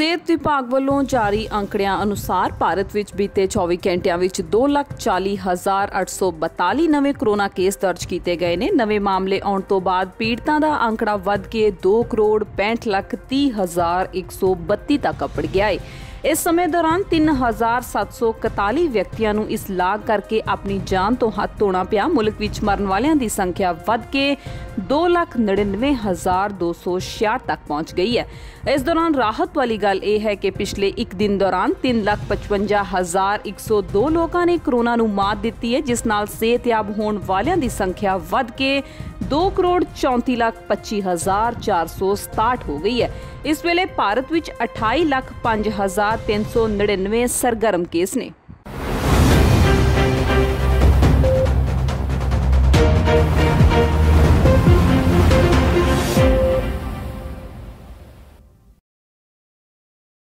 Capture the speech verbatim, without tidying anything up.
ਸਿਹਤ ਵਿਭਾਗ ਵੱਲੋਂ ਜਾਰੀ ਅੰਕੜਿਆਂ ਅਨੁਸਾਰ ਭਾਰਤ ਵਿੱਚ ਬੀਤੇ ਚੌਵੀ ਘੰਟਿਆਂ ਵਿੱਚ ਦੋ ਲੱਖ ਚਾਲੀ ਹਜ਼ਾਰ ਅੱਠ ਸੌ ਬਤਾਲੀ ਨਵੇਂ ਕੋਰੋਨਾ ਕੇਸ ਦਰਜ ਕੀਤੇ ਗਏ ਨੇ। ਨਵੇਂ ਮਾਮਲੇ ਆਉਣ ਤੋਂ ਬਾਅਦ ਪੀੜਤਾਂ ਦਾ ਅੰਕੜਾ ਵੱਧ ਕੇ ਦੋ ਕਰੋੜ ਪੈਂਹਠ ਲੱਖ ਤੀਹ ਹਜ਼ਾਰ ਇੱਕ ਸੌ ਬੱਤੀ ਤੱਕ ਅੱਪੜ ਗਿਆ ਹੈ। इस समय दौरान तीन हज़ार सत्त सौ इकताली व्यक्तियों नूं इस लाग करके अपनी जान तो हाथ धोना पिया। मुल्क विच मरण वालियां दी संख्या वध के दो लाख नड़िनवे हज़ार दो सौ छियाठ तक पहुँच गई है। इस दौरान राहत वाली गल यह है कि पिछले एक दिन दौरान तीन लाख पचवंजा हज़ार एक सौ दो लोगों ने कोरोना नूं मात दित्ती है, जिस नाल सेहतयाब होने वालियां दी संख्या वध के दो करोड़ चौंती लाख पच्ची हज़ार चार सौ सताहठ हो गई है। इस वेले भारत विच अठाई लाख पांच हज़ार तीन सौ नड़िनवे सरगर्म केस ने।